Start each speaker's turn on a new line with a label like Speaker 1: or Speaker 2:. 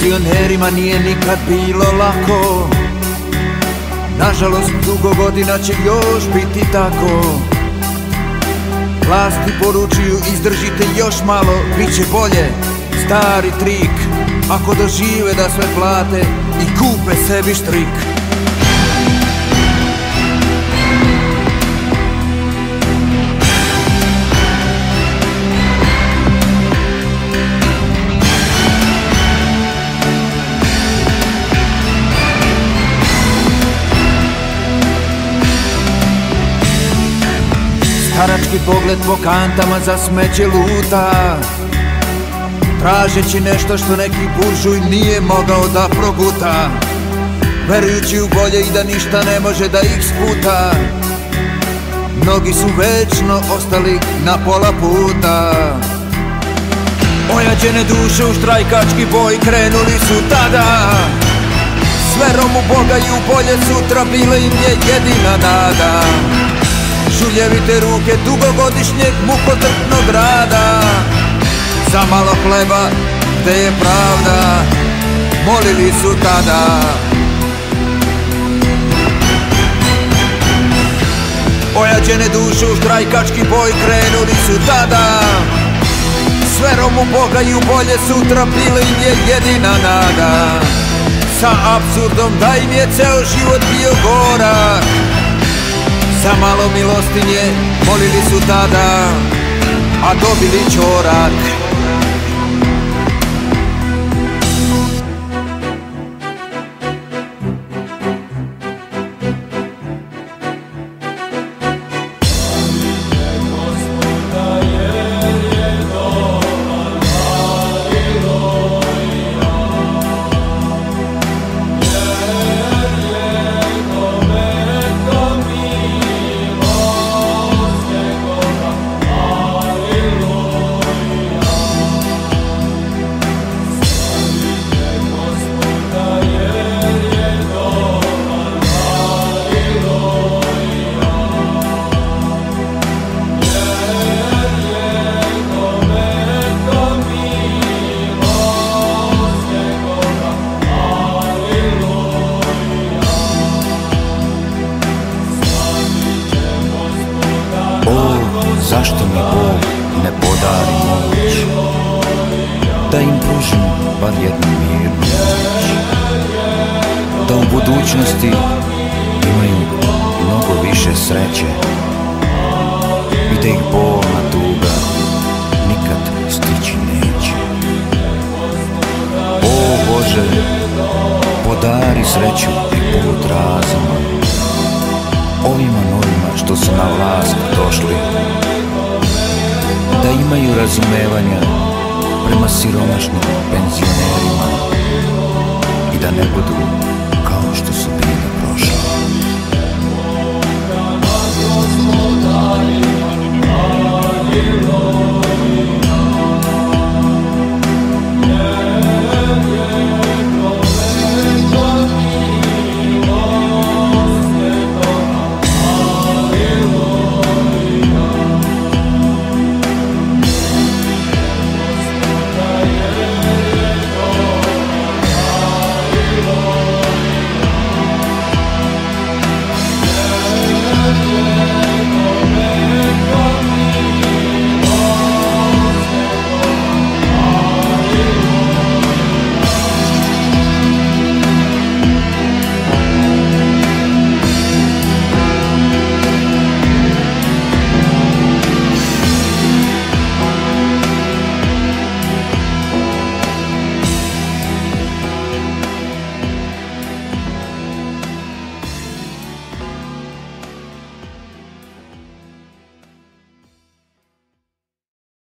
Speaker 1: Penzionerima nije nikad bilo lako, nažalost dugo godina će još biti tako. Vlasti poručuju izdržite još malo, bit će bolje, stari trik. Ako dožive da sve plate i kupe sebi štrik. Starački pogled po kantama za smeće luta, tražeći nešto što neki buržuj nije mogao da proguta, verujući u bolje i da ništa ne može da ih sputa. Mnogi su večno ostali na pola puta. Ojađene duše u štrajkački boj krenuli su tada, s verom u Boga i u bolje sutra bila im je jedina nada. Žuljevite ruke dugogodišnjeg mukotrpnog rada, za malo hleba gde je pravda, molili su tada. Ojađene duše u štrajkački boj krenuli su tada, s verom u Boga i u bolje sutra bila im je jedina nada. Sa apsurdom da im je ceo život bio gorak, za malo milostinje molili su tada, a dobili ćorak.
Speaker 2: Zašto mi Bog ne podari moć, da im pružim bar jednu mirnu noć, da u budućnosti imaju mnogo više sreće i da ih bolna tuga nikad stići neće. O Bože, podari sreću i put razuma ovima novima što su na vlast došli, da imaju razumevanja prema siromašnim penzionerima i da ne budu